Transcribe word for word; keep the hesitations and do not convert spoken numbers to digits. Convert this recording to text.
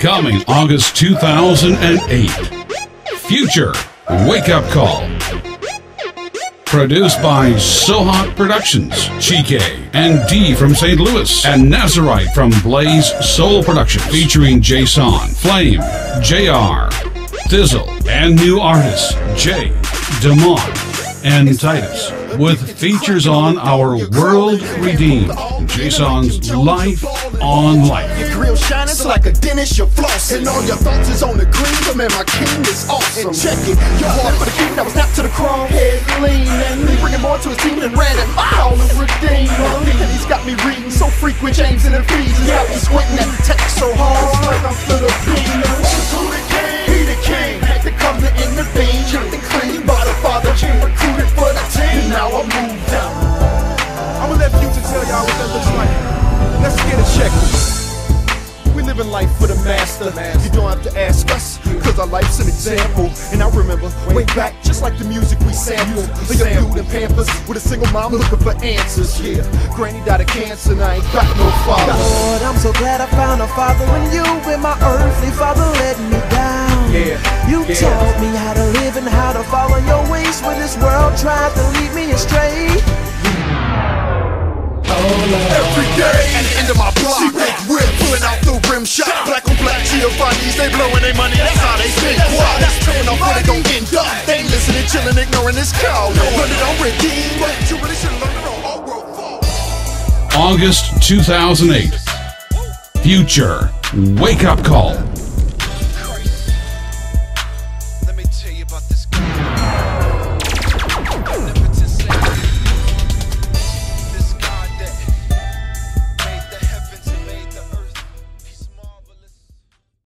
Coming August two thousand eight. Future Wake Up Call. Produced by Sohawk Productions, Chike and D from Saint Louis, and Nazarite from Blaze Soul Productions, featuring Jason, Flame, J R, Thizzle, and new artists Jay, Damon, and Titus, with features on Our World Redeemed, Jason's Life on Life. Your grill shining so like a dentist, you're flossing. And all your thoughts is on the green, but man, my king is awesome. And check it, your heart for the king that was snapped to the chrome. Head lean, and me bringing more to his team than Random. All the redeemer. And he's got me reading so frequent, James and Ephesians. Got me squinting at the text so hard, like I'm Filipino. Who the king? He the king. Had to come to intervene. Check the clean by the father. King recruited for the team. Now I moved out. I'ma let Future tell y'all what that looks like. Let's get a check. We living life for the master. You don't have to ask us, cause our life's an example. And I remember way back, just like the music we sampled. The young dude in Pampers with a single mom looking for answers. Yeah, Granny died of cancer and I ain't got no father. Lord, I'm so glad I found a father when you and my earthly father let me down. Yeah, you yeah. taught me how to live and how to follow your ways when this world tried to lead me astray. Every day at the end of my block, she big whip, pulling out the rim shot. Black on black Giovanni's, they blowing their money, that's how they spend. Wow, that's coming off where they gon' end up. They ain't listening, chilling, ignoring this cow. No wonder don't redeem, but you really should've learned it on all world. August two thousand eight. Future Wake Up Call.